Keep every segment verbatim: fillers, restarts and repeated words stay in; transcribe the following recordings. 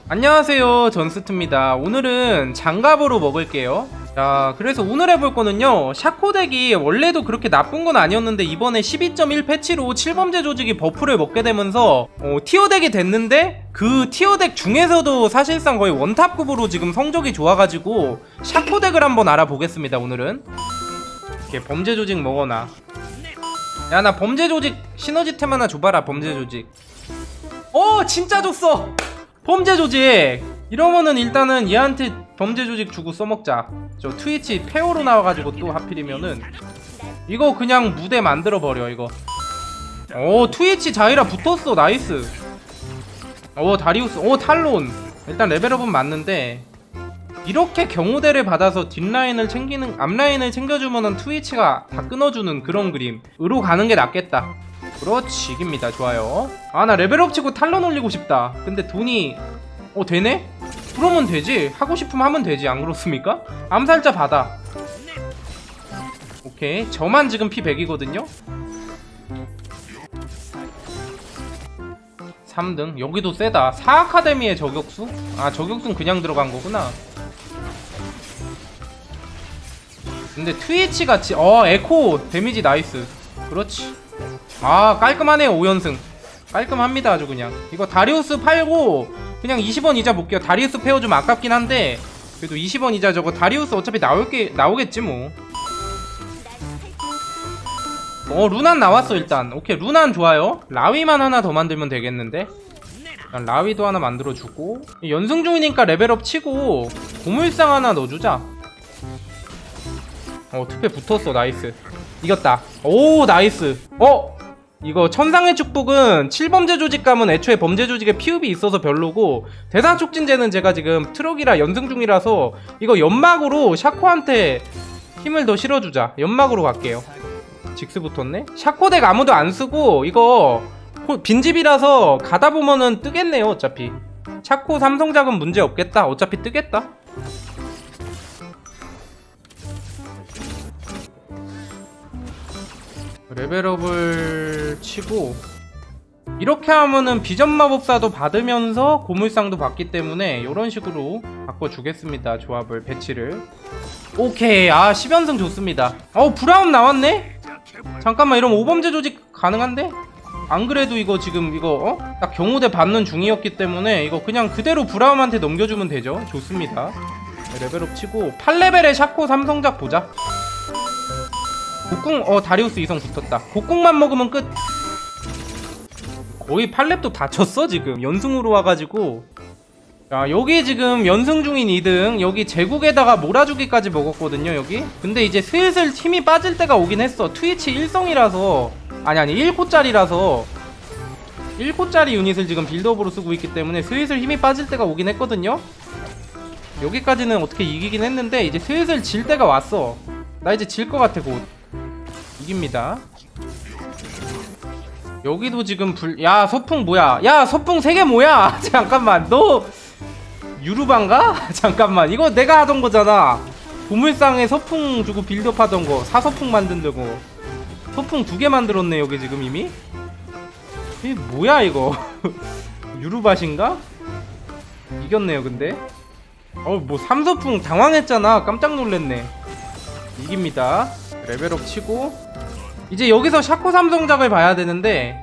안녕하세요, 전스트입니다. 오늘은 장갑으로 먹을게요. 자, 그래서 오늘 해볼 거는요, 샤코 덱이 원래도 그렇게 나쁜 건 아니었는데 이번에 십이 점 일 패치로 칠범죄 조직이 버프를 먹게 되면서 어, 티어 덱이 됐는데 그 티어 덱 중에서도 사실상 거의 원탑급으로 지금 성적이 좋아가지고 샤코 덱을 한번 알아보겠습니다. 오늘은 이렇게 범죄 조직 먹어놔. 야, 나 범죄 조직 시너지템 하나 줘봐라. 범죄 조직. 어, 진짜 줬어. 범죄 조직! 이러면은 일단은 얘한테 범죄 조직 주고 써먹자. 저 트위치 페어로 나와가지고 또 하필이면은 이거 그냥 무대 만들어버려 이거. 오, 트위치 자이라 붙었어. 나이스. 오, 다리우스. 오, 탈론. 일단 레벨업은 맞는데 이렇게 경호대를 받아서 뒷라인을 챙기는, 앞라인을 챙겨주면은 트위치가 다 끊어주는 그런 그림으로 가는 게 낫겠다. 그렇지, 이깁니다. 좋아요. 아, 나 레벨업 치고 탈론 올리고 싶다. 근데 돈이 어 되네? 그러면 되지. 하고 싶으면 하면 되지. 안 그렇습니까? 암살자 받아. 오케이, 저만 지금 피 백이거든요 삼 등. 여기도 세다. 사 아카데미의 저격수? 아, 저격수는 그냥 들어간 거구나. 근데 트위치가 지... 어, 에코 데미지 나이스. 그렇지. 아, 깔끔하네요. 오 연승 깔끔합니다. 아주 그냥. 이거 다리우스 팔고 그냥 이십 원 이자 볼게요. 다리우스 페어 좀 아깝긴 한데 그래도 이십 원 이자. 저거 다리우스 어차피 나올게, 나오겠지 뭐. 어, 루난 나왔어. 일단 오케이, 루난 좋아요. 라위만 하나 더 만들면 되겠는데. 일단 라위도 하나 만들어주고, 연승 중이니까 레벨업 치고 고물상 하나 넣어주자. 어, 투패 붙었어. 나이스. 이겼다. 오, 나이스. 어? 이거 천상의 축복은 칠범죄 조직 가면 애초에 범죄 조직에 피읍이 있어서 별로고, 대상 촉진제는 제가 지금 트럭이라 연승 중이라서 이거 연막으로 샤코한테 힘을 더 실어주자. 연막으로 갈게요. 직스 붙었네? 샤코 덱 아무도 안 쓰고 이거 빈집이라서 가다 보면은 뜨겠네요. 어차피 샤코 삼성작은 문제 없겠다. 어차피 뜨겠다. 레벨업을 치고 이렇게 하면은 비전 마법사도 받으면서 고물상도 받기 때문에 이런 식으로 바꿔주겠습니다. 조합을, 배치를. 오케이. 아, 십 연승 좋습니다. 어, 브라움 나왔네? 잠깐만, 이러면 오범죄 조직 가능한데? 안 그래도 이거 지금 이거 어? 딱 경호대 받는 중이었기 때문에 이거 그냥 그대로 브라움한테 넘겨주면 되죠. 좋습니다. 레벨업 치고 팔 레벨의 샤코 삼성작 보자. 곡궁, 어, 다리우스 이성 붙었다. 곡궁만 먹으면 끝. 거의 팔 렙도 다 쳤어 지금. 연승으로 와가지고. 자, 여기 지금 연승 중인 이 등. 여기 제국에다가 몰아주기까지 먹었거든요 여기. 근데 이제 슬슬 힘이 빠질 때가 오긴 했어. 트위치 일성이라서, 아니 아니 일 코짜리라서 일 코짜리 유닛을 지금 빌드업으로 쓰고 있기 때문에 슬슬 힘이 빠질 때가 오긴 했거든요. 여기까지는 어떻게 이기긴 했는데 이제 슬슬 질 때가 왔어. 나 이제 질 것 같아. 곧 이깁니다. 여기도 지금 불... 야, 서풍 뭐야? 야, 서풍 세 개 뭐야? 잠깐만, 너 유루반가? 잠깐만, 이거 내가 하던 거잖아. 보물상에 서풍 주고 빌드업 하던 거. 사서풍 만든다고 서풍 두 개 만들었네 여기 지금 이미. 이게 뭐야 이거? 유루밭인가? 이겼네요 근데. 어, 뭐 삼서풍 당황했잖아. 깜짝 놀랬네. 이깁니다. 레벨업 치고 이제 여기서 샤코 삼성작을 봐야 되는데,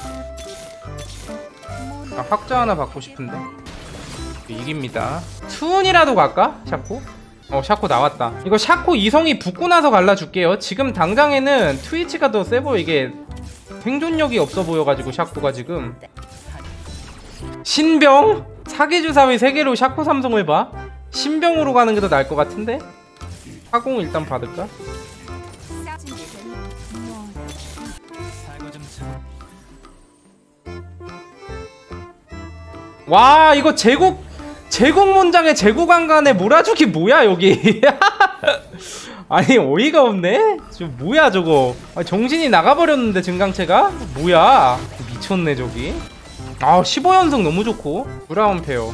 아, 확자 하나 받고 싶은데. 이깁니다. 투운이라도 갈까? 샤코? 어, 샤코 나왔다. 이거 샤코 이성이 붙고 나서 갈라줄게요. 지금 당장에는 트위치가 더 세보. 이게 생존력이 없어 보여가지고 샤코가 지금. 신병? 사기주사위 세 개로 샤코 삼성을 봐? 신병으로 가는 게 더 나을 것 같은데? 사공 일단 받을까? 와, 이거 제국 제국 문장에 제국왕관에 몰아주기 뭐야 여기. 아니, 어이가 없네. 좀 뭐야 저거. 아, 정신이 나가버렸는데 증강체가. 뭐야, 미쳤네 저기. 아, 십오 연승 너무 좋고. 브라운 페어.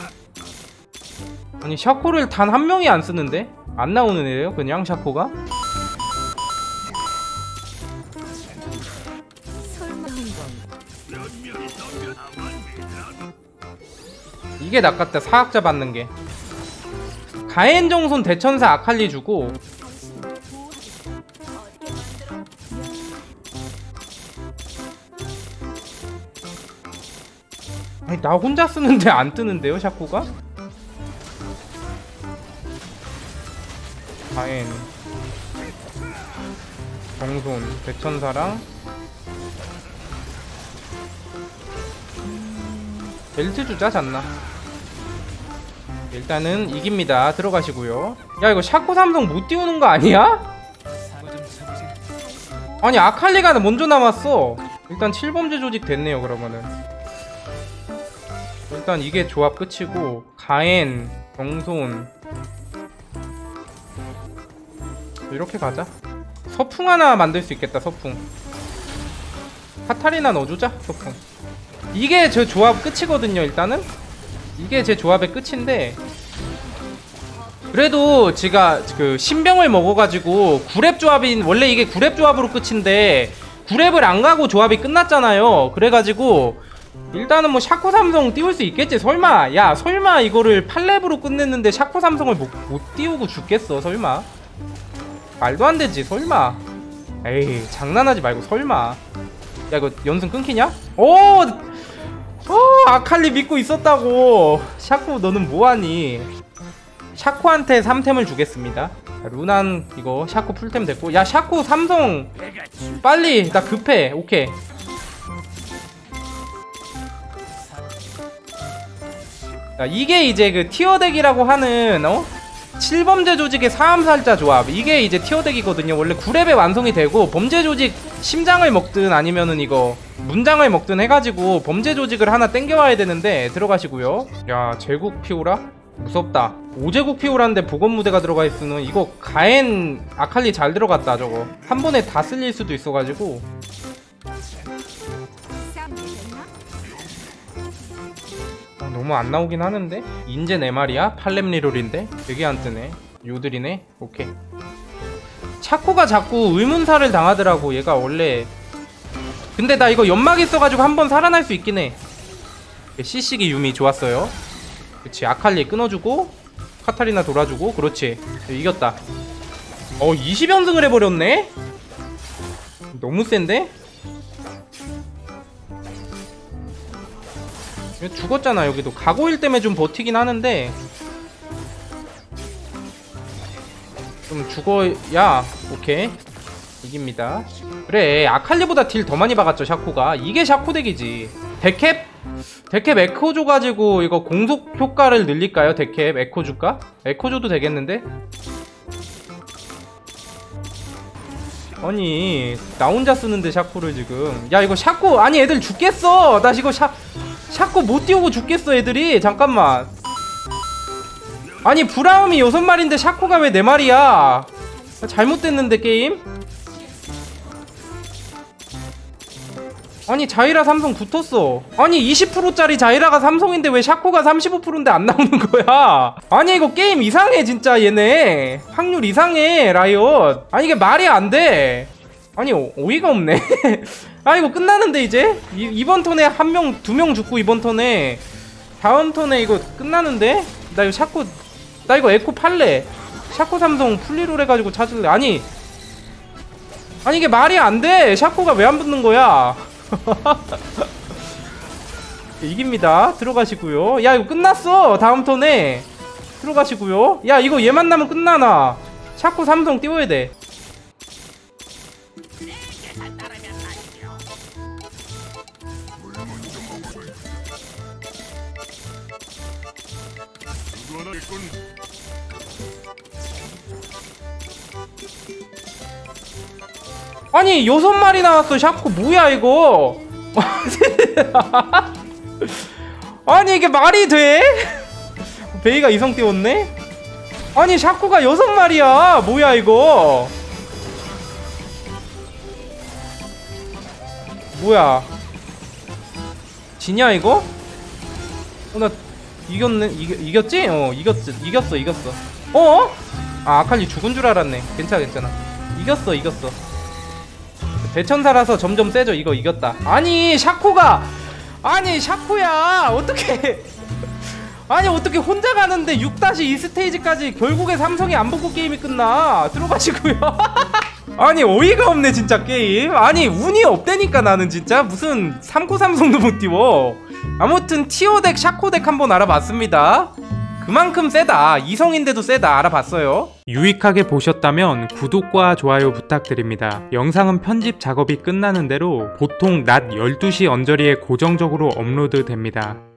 아니, 샤코를 단 한 명이 안 쓰는데? 안 나오는 애예요 그냥 샤코가? 이게 낚았다. 사학자 받는게. 가엔정손 대천사 아칼리 주고 아니 나 혼자 쓰는데 안 뜨는데요 샤코가? 가엔 정손 대천사랑 벨트 주자 잤나. 일단은 이깁니다. 들어가시고요. 야 이거 샤코 삼성 못 띄우는 거 아니야? 아니 아칼리가 먼저 남았어. 일단 칠범죄 조직 됐네요. 그러면은 일단 이게 조합 끝이고 가엔 정손 이렇게 가자. 서풍 하나 만들 수 있겠다. 서풍 카타리나 넣어주자. 서풍 이게 저 조합 끝이거든요. 일단은 이게 제 조합의 끝인데 그래도 제가 그 신병을 먹어가지고 구렙 조합인 원래 이게 구렙 조합으로 끝인데 구렙을 안 가고 조합이 끝났잖아요. 그래가지고 일단은 뭐 샤코 삼성 띄울 수 있겠지. 설마 야 설마 이거를 팔 렙으로 끝냈는데 샤코 삼성을 못, 못 띄우고 죽겠어. 설마 말도 안 되지. 설마 에이 장난하지 말고 설마. 야 이거 연승 끊기냐? 오! 어, 아칼리 믿고 있었다고. 샤코 너는 뭐하니? 샤코한테 삼 템을 주겠습니다. 루난 이거 샤코 풀템 됐고. 야 샤코 삼성 빨리 나 급해. 오케이 야, 이게 이제 그 티어덱이라고 하는 어? 칠범죄 조직의 사암살자 조합. 이게 이제 티어덱이거든요. 원래 구 렙에 완성이 되고 범죄 조직 심장을 먹든 아니면은 이거 문장을 먹든 해가지고 범죄 조직을 하나 땡겨와야 되는데 들어가시고요. 야 제국 피오라? 무섭다. 오제국 피오라인데 보건무대가 들어가 있으면 이거 가엔 아칼리 잘 들어갔다. 저거 한 번에 다 쓸릴 수도 있어가지고 아, 너무 안 나오긴 하는데 인제 네 마리야? 팔 렙 리롤인데 되게 안 뜨네. 요들이네. 오케이 샤코가 자꾸 의문사를 당하더라고. 얘가 원래 근데 나 이거 연막 있어가지고 한번 살아날 수 있긴 해. 씨씨기 유미 좋았어요. 그치 아칼리 끊어주고 카타리나 돌아주고 그렇지 이겼다. 어 이십 연승을 해버렸네? 너무 센데? 죽었잖아. 여기도 가고일 때문에 좀 버티긴 하는데 좀 죽어야 오케이 이깁니다. 그래 아칼리보다 딜 더 많이 박았죠 샤코가. 이게 샤코덱이지. 데캡? 데캡 에코 줘가지고 이거 공속 효과를 늘릴까요? 데캡 에코 줄까? 에코 줘도 되겠는데? 아니 나 혼자 쓰는데 샤코를 지금. 야 이거 샤코 아니 애들 죽겠어. 나 이거 샤 샤코 못 띄우고 죽겠어 애들이. 잠깐만 아니 브라움이 여섯 마리인데 샤코가 왜 네 마리야? 잘못됐는데 게임? 아니 자이라 삼성 붙었어. 아니 이십 퍼센트짜리 자이라가 삼성인데 왜 샤코가 삼십오 퍼센트인데 안 나오는 거야? 아니 이거 게임 이상해 진짜. 얘네 확률 이상해 라이엇. 아니 이게 말이 안 돼. 아니 어, 어이가 없네. 아 이거 끝나는데 이제? 이, 이번 턴에 한 명 두 명 죽고 이번 턴에 다음 턴에 이거 끝나는데? 나 이거 샤코 나 이거 에코 팔래. 샤코 삼성 풀리롤 해가지고 찾을래. 아니 아니 이게 말이 안 돼. 샤코가 왜 안 붙는 거야? 이깁니다. 들어가시고요. 야 이거 끝났어. 다음 턴에 들어가시고요. 야 이거 얘 만나면 끝나나. 샤코 삼성 띄워야 돼. 아니 여섯 마리 나왔어. 샤코 뭐야 이거. 아니 이게 말이 돼? 베이가 이성 띄웠네? 아니 샤코가 여섯 마리야. 뭐야 이거. 뭐야 지냐 이거? 어 나 이겼네. 이겨, 이겼지? 어 이겼지. 이겼어 이겼어. 어? 아 아칼리 죽은 줄 알았네. 괜찮아 괜찮아. 이겼어 이겼어. 대천사라서 점점 세져. 이거 이겼다. 아니 샤코가 아니 샤코야 어떻게 아니 어떻게 혼자 가는데 육 이 스테이지까지 결국에 삼성이 안 붙고 게임이 끝나. 들어가시고요. 아니 어이가 없네 진짜 게임. 아니 운이 없다니까 나는 진짜. 무슨 삼 코 삼성도 못 띄워. 아무튼 티오덱 샤코덱 한번 알아봤습니다. 그만큼 세다. 이성인데도 세다. 알아봤어요. 유익하게 보셨다면 구독과 좋아요 부탁드립니다. 영상은 편집 작업이 끝나는 대로 보통 낮 열두 시 언저리에 고정적으로 업로드 됩니다.